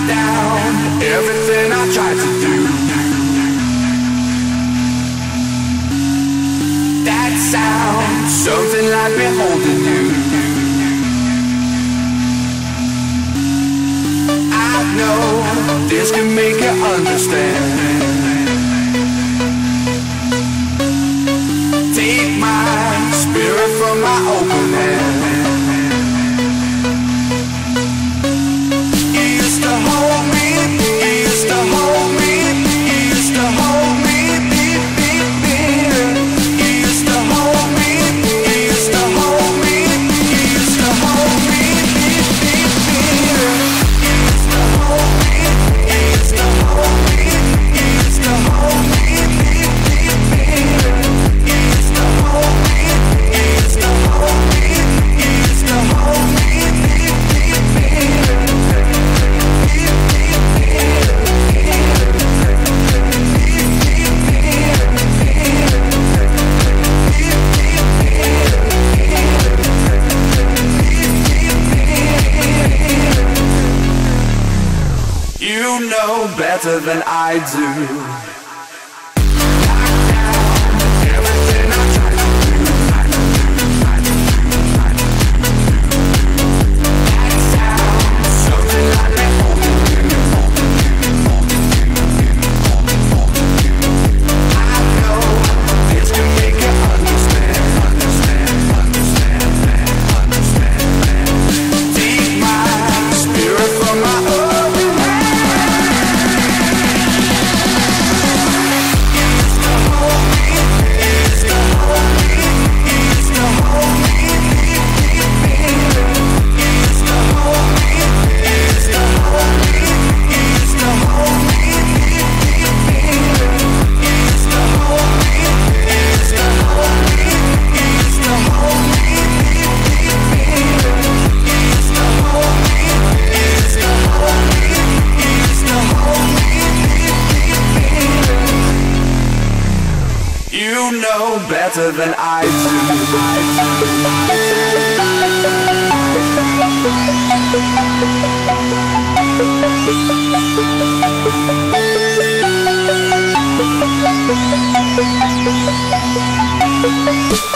down everything I tried to do. That sound, something like me holding you. I know this can make you understand. Take my spirit from my open hand. You used to hold me, you used to hold me, you used to hold me. You know better than I do. You know better than I do.